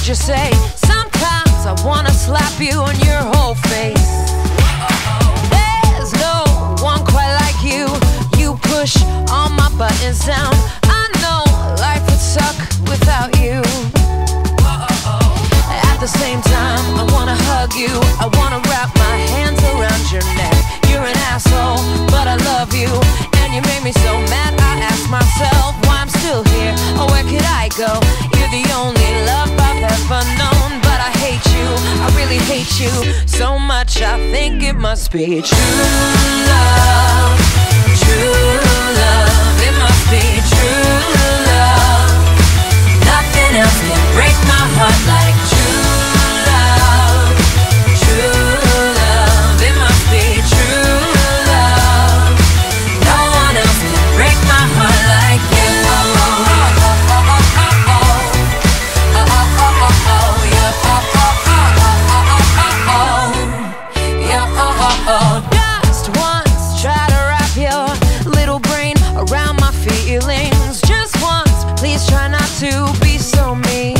you say. Sometimes I wanna slap you on your whole face. There's no one quite like you. You push all my buttons down. I know life would suck without you. At the same time, I wanna hug you. I wanna wrap my hands around your neck. You're an asshole, but I love you. And you made me so mad, I ask myself why I'm still here, or where could I go? You're the only love I've ever known, but I hate you, I really hate you so much, I think it must be true love. True love, it must be true love. Nothing else can break my heart like true love. True love, it must be true love. No one else can break my heart like you. Just once, try to wrap your little brain around my feelings. Just once, please try not to be so mean.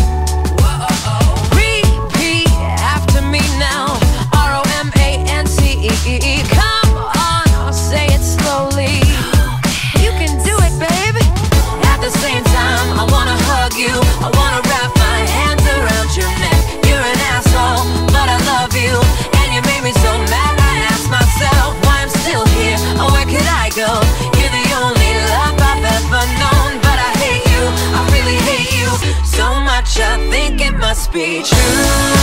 Repeat after me now. R-O-M-A-N-C-E-E. Come on, I'll say it slowly. You can do it, baby. At the same time, I wanna hug you. I wanna wrap my hands around your neck. You're an asshole, but I love you. And you made me so mad, I ask myself why I'm still here, or where could I go? You're the only love I've ever known, but I hate you, I really hate you so much, I think it must be true.